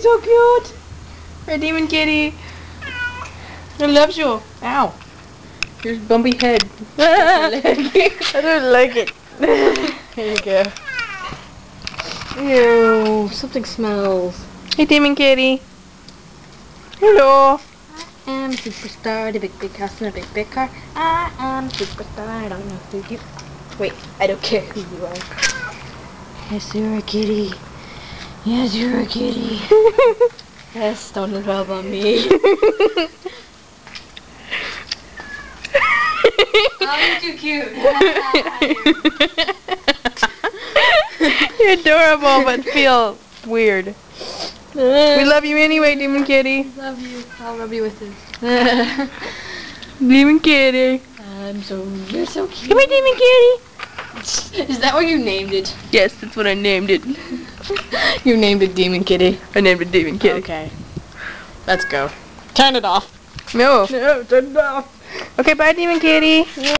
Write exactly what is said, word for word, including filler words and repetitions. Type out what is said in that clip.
he's so cute. Our demon kitty. He loves you. Ow. Your bumpy head. I don't like it. Here you go. Ew, something smells. Hey, demon kitty. Hello. I am a superstar, the big big house in a big big car. I am a superstar, I don't know who you... Wait, I don't care who you are. Yes, you're a kitty. Yes, you're a kitty. Yes, don't rub on me. Oh, you're too cute. You're adorable, but feel weird. We love you anyway, demon kitty. Love you. I'll rub you with this. Demon kitty. I'm so... You're so cute. Come here, demon kitty. Is that what you named it? Yes, that's what I named it. You named it Demon Kitty. I named it demon kitty. Okay. Let's go. Turn it off. No. No, turn it off. Okay, bye, demon kitty.